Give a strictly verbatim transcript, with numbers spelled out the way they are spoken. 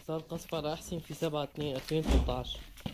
صار قصف على أحسن في سبعة اتنين ألفين وثلاثة عشر.